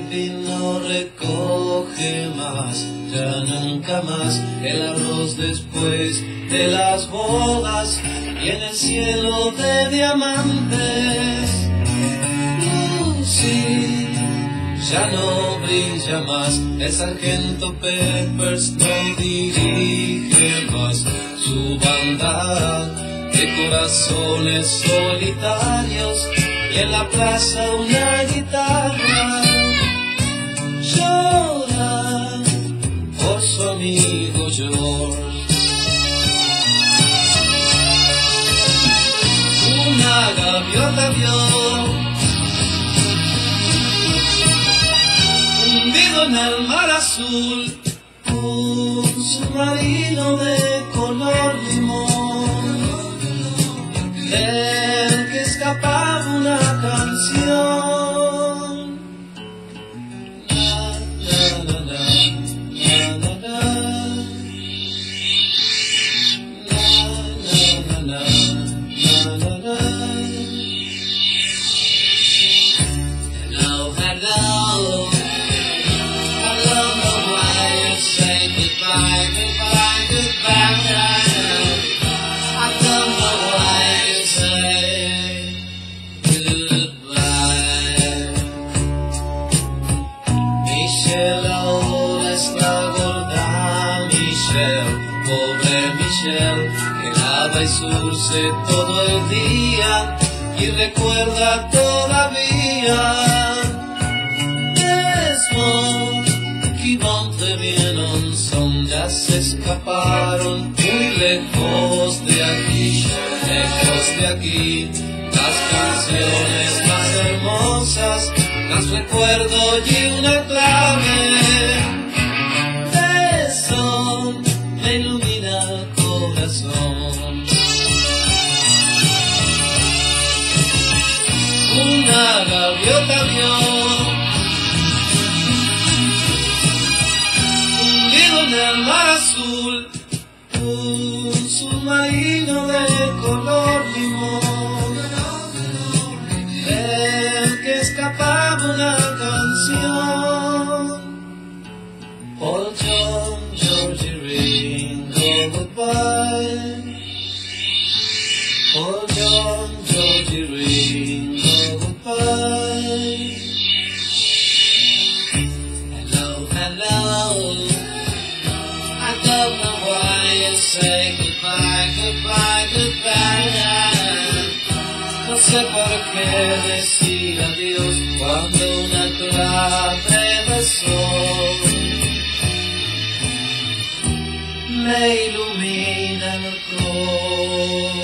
pin no recoge más, ya nunca más el arroz después de las bodas y en el cielo de diamantes. Lucy ya no brilla más, el sargento Peppers no dirige más su banda de corazones solitarios y en la plaza una guitarra llora por su amigo George. Una gaviota vio hundido en el mar azul un submarino de color limón, del que escapaba una canción. Na, na, na, na, na, na, na, na, na, na, na, na. Hello, hello. Goodbye, goodbye, goodbye. I don't know why you say goodbye. Michelle ahora está gorda, Michelle, pobre Michelle, que lava y surce todo el día y recuerda todavía. Ya se escaparon muy lejos de aquí, lejos de aquí. Las canciones más hermosas, las recuerdo y una clave de son me ilumina el corazón. Una gaviota vio en el mar azul un submarino de color limón, del que escapaba una canción. Paul, John, Georgie, Ringo, goodbye. Paul, John, Georgie, Ringo, goodbye. Hello, hello. I don't know why you say goodbye, goodbye, goodbye. No sé por qué decir adiós cuando una torre de sol me ilumina el corazón.